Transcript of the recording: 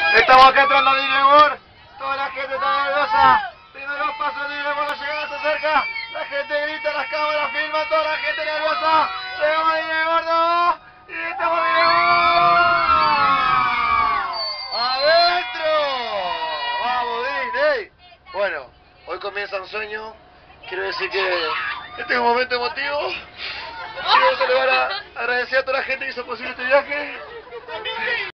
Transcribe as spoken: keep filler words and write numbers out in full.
Estamos acá entrando a Dinebor. Toda la gente está nerviosa. Primeros pasos de Dinebor, la llegada se acerca. La gente grita, las cámaras filman, toda la gente nerviosa. Llegamos a Dinebor, no. Y estamos a Dinebor. ¡Adentro! ¡Vamos, Disney! Bueno, hoy comienza un sueño. Quiero decir que este es un momento emotivo. Quiero celebrar a agradecer a toda la gente que hizo posible este viaje.